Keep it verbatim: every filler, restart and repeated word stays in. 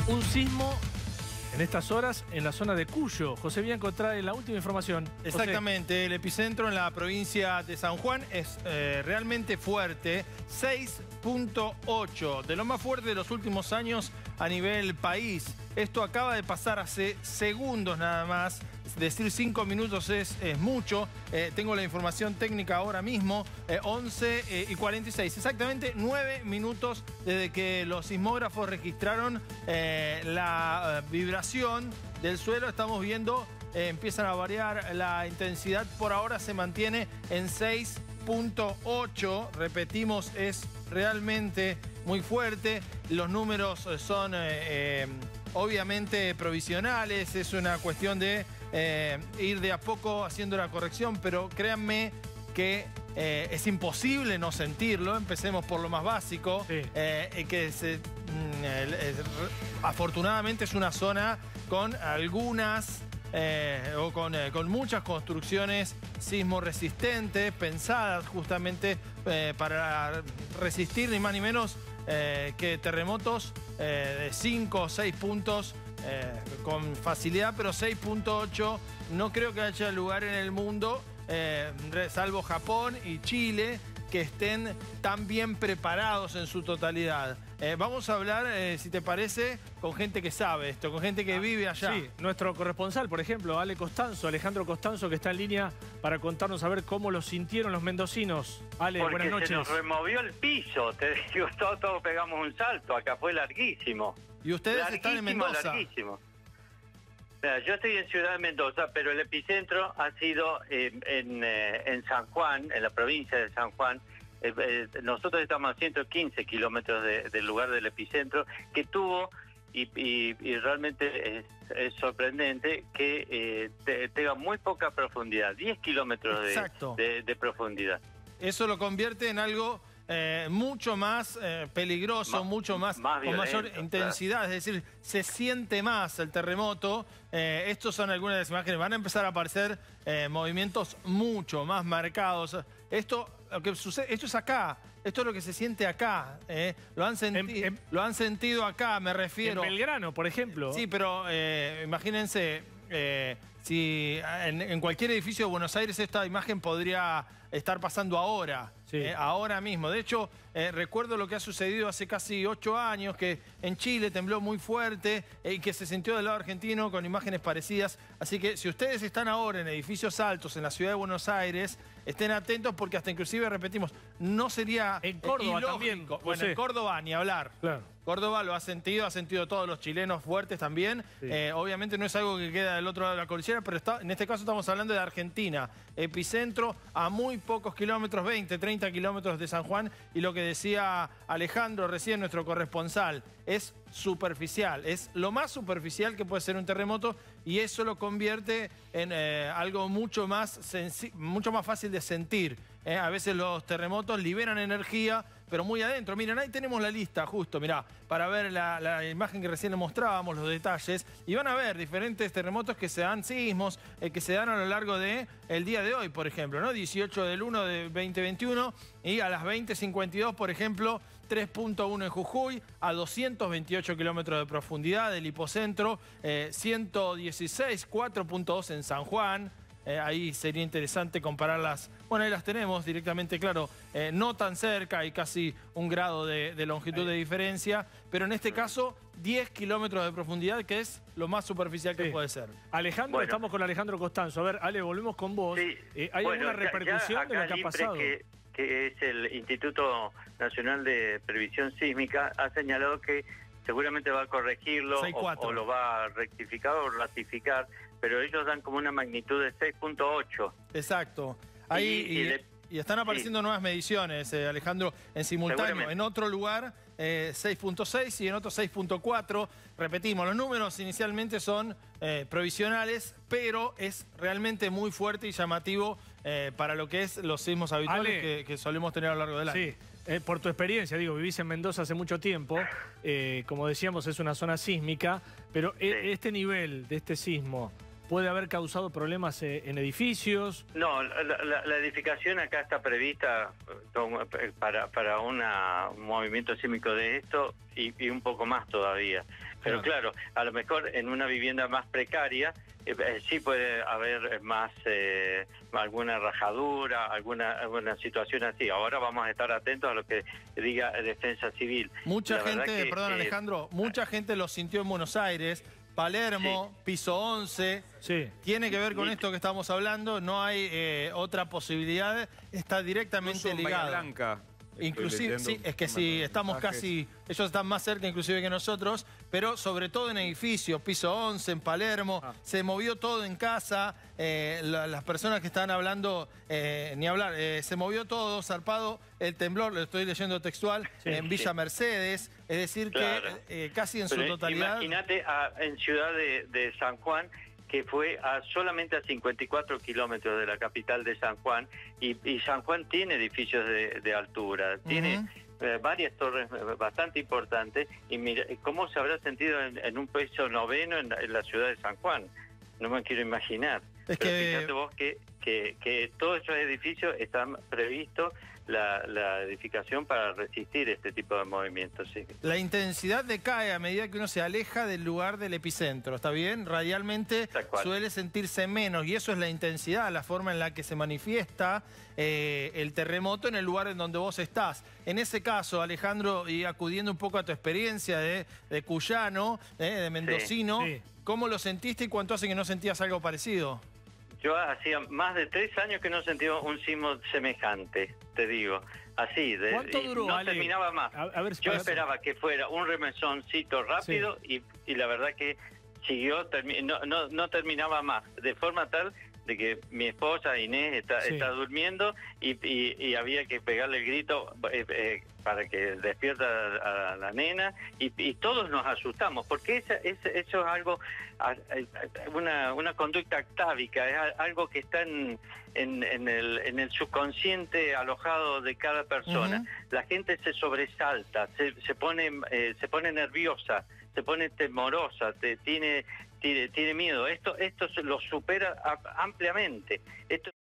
Un sismo en estas horas en la zona de Cuyo. José Bianco trae la última información. José. Exactamente, el epicentro en la provincia de San Juan es eh, realmente fuerte, seis punto ocho, de lo más fuerte de los últimos años a nivel país. Esto acaba de pasar hace segundos nada más. Decir cinco minutos es, es mucho. Eh, tengo la información técnica ahora mismo. Eh, once eh, y cuarenta y seis. Exactamente nueve minutos desde que los sismógrafos registraron eh, la eh, vibración del suelo. Estamos viendo, eh, empiezan a variar la intensidad. Por ahora se mantiene en seis punto ocho. Repetimos, es realmente muy fuerte. Los números son... Eh, eh, obviamente provisionales, es una cuestión de eh, ir de a poco haciendo la corrección, pero créanme que eh, es imposible no sentirlo. Empecemos por lo más básico, sí. eh, que se, mm, el, el, afortunadamente es una zona con algunas eh, o con, eh, con muchas construcciones sismo resistentes, pensadas justamente eh, para resistir ni más ni menos Eh, que terremotos eh, de cinco o seis puntos eh, con facilidad, pero seis punto ocho no creo que haya lugar en el mundo, eh, salvo Japón y Chile, que estén tan bien preparados en su totalidad. Eh, vamos a hablar, eh, si te parece, con gente que sabe esto, con gente que vive allá. Sí, nuestro corresponsal, por ejemplo, Ale Costanzo, Alejandro Costanzo, que está en línea para contarnos a ver cómo lo sintieron los mendocinos. Ale, Porque buenas noches. se nos removió el piso, te digo, todos, todos pegamos un salto, acá fue larguísimo. ¿Y ustedes larguísimo, están en Mendoza? Larguísimo. Mira, yo estoy en Ciudad de Mendoza, pero el epicentro ha sido eh, en, eh, en San Juan, en la provincia de San Juan. Eh, eh, nosotros estamos a ciento quince kilómetros de, del lugar del epicentro, que tuvo, y, y, y realmente es, es sorprendente, que eh, te, tenga muy poca profundidad, diez kilómetros de, de, de profundidad. Eso lo convierte en algo eh, mucho más eh, peligroso, Ma mucho más, más con violento, mayor intensidad, claro. Es decir, se siente más el terremoto. Eh, estos son algunas de las imágenes, van a empezar a aparecer eh, movimientos mucho más marcados. Esto, lo que sucede, esto es acá, esto es lo que se siente acá, eh. lo, han senti en, en, lo han sentido acá, me refiero. En Belgrano, por ejemplo. Sí, pero eh, imagínense, eh, si en, en cualquier edificio de Buenos Aires esta imagen podría estar pasando ahora. Sí. Eh, ahora mismo. De hecho, eh, recuerdo lo que ha sucedido hace casi ocho años, que en Chile tembló muy fuerte eh, y que se sintió del lado argentino con imágenes parecidas. Así que si ustedes están ahora en edificios altos en la ciudad de Buenos Aires, estén atentos porque hasta inclusive, repetimos, no sería en Córdoba ilógico. También. Bueno, sí. En Córdoba ni hablar. Claro. Córdoba lo ha sentido, ha sentido todos los chilenos fuertes también. Sí. Eh, obviamente no es algo que queda del otro lado de la cordillera, pero está, en este caso estamos hablando de Argentina. Epicentro a muy pocos kilómetros, veinte, treinta kilómetros de San Juan. Y lo que decía Alejandro recién, nuestro corresponsal, es superficial. Es lo más superficial que puede ser un terremoto y eso lo convierte en eh, algo mucho más, mucho más fácil de sentir. Eh, a veces los terremotos liberan energía, pero muy adentro. Miren, ahí tenemos la lista justo, mirá, para ver la, la imagen que recién les mostrábamos, los detalles. Y van a ver diferentes terremotos que se dan, sismos, eh, que se dan a lo largo del día de hoy, por ejemplo, ¿no? dieciocho del uno de veinte veintiuno y a las veinte cincuenta y dos, por ejemplo, tres punto uno en Jujuy, a doscientos veintiocho kilómetros de profundidad del hipocentro, eh, ciento dieciséis, cuatro punto dos en San Juan. Eh, ahí sería interesante compararlas. Bueno, ahí las tenemos directamente, claro, eh, no tan cerca, hay casi un grado de, de longitud de diferencia, pero en este caso diez kilómetros de profundidad, que es lo más superficial que sí. puede ser. Alejandro, bueno. Estamos con Alejandro Costanzo. A ver, Ale, volvemos con vos. Sí. Eh, ¿Hay bueno, alguna repercusión de lo que ha pasado? Que, que es el Instituto Nacional de Previsión Sísmica, ha señalado que seguramente va a corregirlo o, o lo va a rectificar o ratificar, pero ellos dan como una magnitud de seis punto ocho. Exacto. Ahí, y, y, y, de, y están apareciendo sí. nuevas mediciones, eh, Alejandro, en simultáneo. En otro lugar, eh, seis punto seis y en otro seis punto cuatro. Repetimos, los números inicialmente son eh, provisionales, pero es realmente muy fuerte y llamativo eh, para lo que es los sismos habituales que, que solemos tener a lo largo del año. Sí. Eh, por tu experiencia, digo, vivís en Mendoza hace mucho tiempo, eh, como decíamos, es una zona sísmica, pero sí. e este nivel de este sismo, ¿puede haber causado problemas eh, en edificios? No, la, la, la edificación acá está prevista para, para una, un movimiento sísmico de esto y, y un poco más todavía. Pero claro, a lo mejor en una vivienda más precaria eh, eh, sí puede haber más eh, alguna rajadura, alguna alguna situación así. Ahora vamos a estar atentos a lo que diga Defensa Civil. Mucha La gente, que, perdón eh, Alejandro, mucha gente lo sintió en Buenos Aires, Palermo, sí. Piso once, sí. Tiene que ver con esto que estamos hablando, no hay eh, otra posibilidad, está directamente Incluso ligado. Bahía Blanca. Inclusive, sí, es que sí, estamos casi, ellos están más cerca inclusive que nosotros, pero sobre todo en edificios, Piso once, en Palermo, ah. se movió todo en casa, eh, la, las personas que están hablando, eh, ni hablar, eh, se movió todo, zarpado el temblor, lo estoy leyendo textual, sí, en Villa sí. Mercedes, es decir claro. que eh, casi en pero su totalidad... Imagínate en Ciudad de, de San Juan, que fue a solamente a cincuenta y cuatro kilómetros de la capital de San Juan, y, y San Juan tiene edificios de, de altura, uh-huh. tiene eh, varias torres bastante importantes, y mira, ¿cómo se habrá sentido en, en un piso noveno en, en la ciudad de San Juan? No me quiero imaginar. Es Pero que... fíjate vos que, que, que todos esos edificios están previstos La, la edificación para resistir este tipo de movimientos. Sí. La intensidad decae a medida que uno se aleja del lugar del epicentro, ¿está bien? Radialmente suele sentirse menos y eso es la intensidad, la forma en la que se manifiesta eh, el terremoto en el lugar en donde vos estás. En ese caso, Alejandro, y acudiendo un poco a tu experiencia de, de cuyano, eh, de mendocino, sí. Sí. ¿Cómo lo sentiste y cuánto hace que no sentías algo parecido? Yo hacía más de tres años que no sentía un sismo semejante, te digo. Así, de, ¿cuánto duró, no Ale? terminaba más. A, a ver si Yo pasa. esperaba que fuera un remesoncito rápido sí. y, y la verdad que siguió, termi no, no, no terminaba más. De forma tal de que mi esposa Inés está, sí. está durmiendo y, y, y había que pegarle el grito eh, eh, para que despierta a, a la nena y, y todos nos asustamos porque esa, esa, eso es algo, una, una conducta atávica, es algo que está en, en, en, el, en el subconsciente alojado de cada persona. Uh-huh. La gente se sobresalta, se, se, pone, eh, se pone nerviosa, se pone temorosa, te, tiene... Tiene, tiene miedo. Esto esto lo supera ampliamente. Esto